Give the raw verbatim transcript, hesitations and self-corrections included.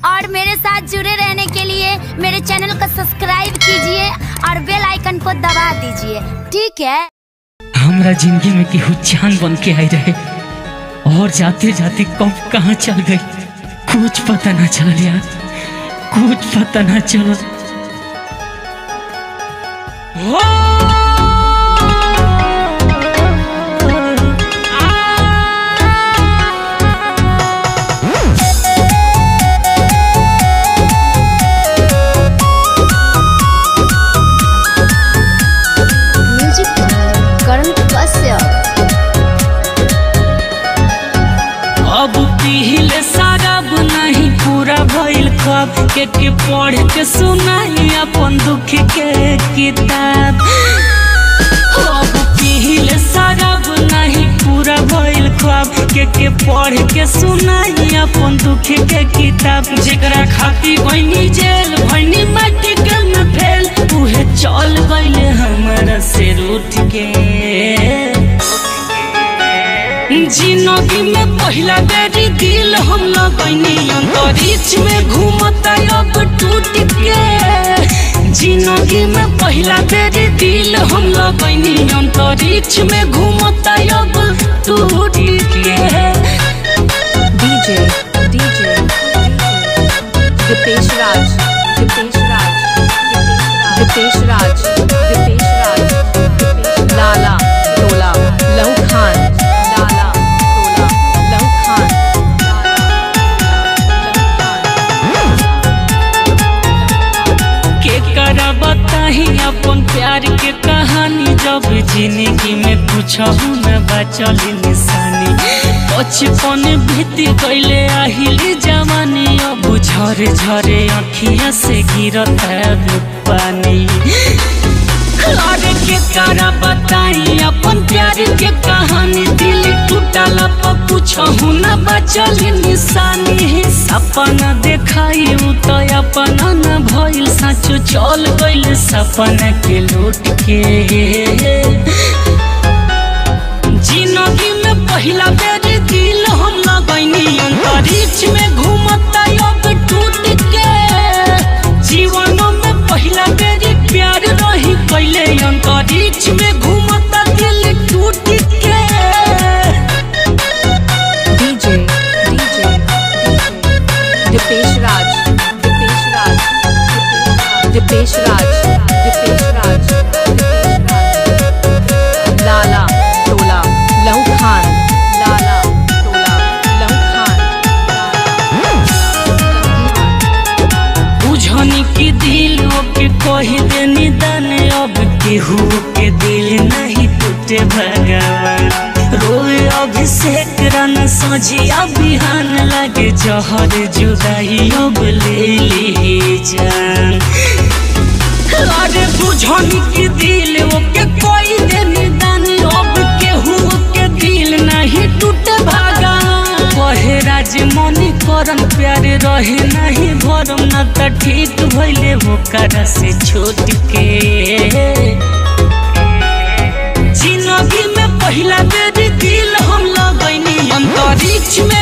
और मेरे साथ जुड़े रहने के लिए मेरे चैनल को सब्सक्राइब कीजिए और बेल आइकन को दबा दीजिए, ठीक है। हमारा जिंदगी में केहू जान बन के आई रहे और जाते जाते कब कहाँ चल गई कुछ पता ना चल यार, कुछ पता ना चल। अब पीले शराब नहीं पूरा भइल कब के के पढ़ के सुनाई अपन दुख के किताब। अब पीले शराब नहीं पूरा भइल कब के के पढ़ के सुनाई अपन दुख के किताब। जेकरा खातिर भइनी जेल भइनी माटी के में फेल उहे चल गइले हमरा से रूठ के। जिंदगी में पहला बेरी दिल हम लगनी अंतरिक्ष में घूमता अब टूट के। जिंदगी में पहला बेरी दिल हम लगनी अंतरिक्ष में घूमता अब टूट के। डीजे डीजे दीपेश राज दीपेश राज दीपेश राज दीपेश राज लाला टोला लहू खान अपन प्यार के कहानी जब जिंदगी में कुछ न बचल निशानी। बचपन बीत गइले आहिली जवानी अब झरे झरे अखियां से गिरता पानी। अरे के करा बताई अपन प्यार के कहानी दिल टूटल पर कुछ न बचल निशानी। सपना देखाई तो अपना न भइल सचो चल गइल सपना के लूट के। जिंदगी में पहला बेर दिल हम लगनी अंतरिक्ष में घूमता अब टूट के। जीवन में पहला बेर प्यार रही पहले अंतरिक्ष में घूमता दिल टूट के। डीजे डीजे दीपेश राज दीपेश राज दीपेश राज दीपेश राज लाला टोला लहू खान लाला टोला लहू खान। बुझनी की दिल के कही दे निदान अब केहू के दिल नहीं टूटे भगवान। रोए अभिषेक रन सजिया बिहान लगे जहर जुदाई अब ले ली जान। अरे बुझनी की दिल के कोई दे निदान अब केहू के दिल नहीं टूटे भगवान। कहे राजमणि करन प्यार रहे नहीं भरम न त ठीक भइले ओकरा से छोट के। जिंदगी में पहला बेर दिल हम लगनी अंतरिक्ष में